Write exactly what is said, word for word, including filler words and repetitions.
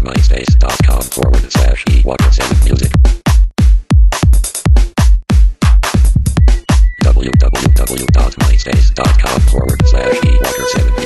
myspace.com forward slash E Walker seven Music. www.myspace.com forward slash E Walker seven